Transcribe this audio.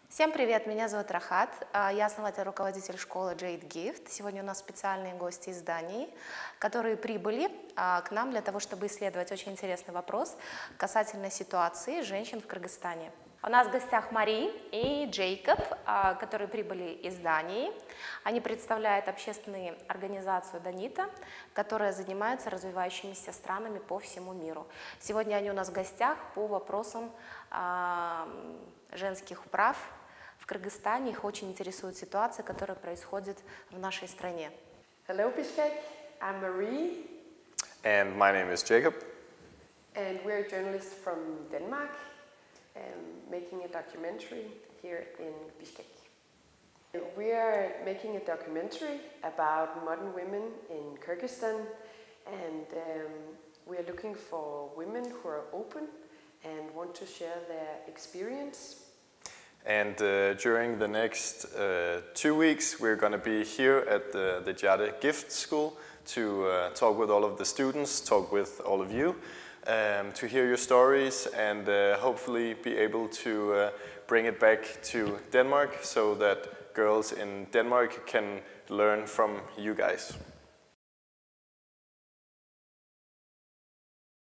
Всем привет, меня зовут Рахат, я основатель, руководитель школы Jade Gift. Сегодня у нас специальные гости из Дании, которые прибыли к нам для того, чтобы исследовать очень интересный вопрос касательно ситуации женщин в Кыргызстане. У нас в гостях Мари и Джейкоб, которые прибыли из Дании. Они представляют общественную организацию Данита, которая занимается развивающимися странами по всему миру. Сегодня они у нас в гостях по вопросам женских прав в Кыргызстане. Их очень интересует ситуация, которая происходит в нашей стране. Hello Bishkek, I'm Marie. And my name is Jacob. And we're journalists from Denmark, making a documentary here in Bishkek. We are making a documentary about modern women in Kyrgyzstan, and we are looking for women who are open and want to share their experience. And during the next 2 weeks, we're going to be here at the Jade Gift School to talk with all of the students, talk with all of you, to hear your stories and hopefully be able to bring it back to Denmark so that girls in Denmark can learn from you guys.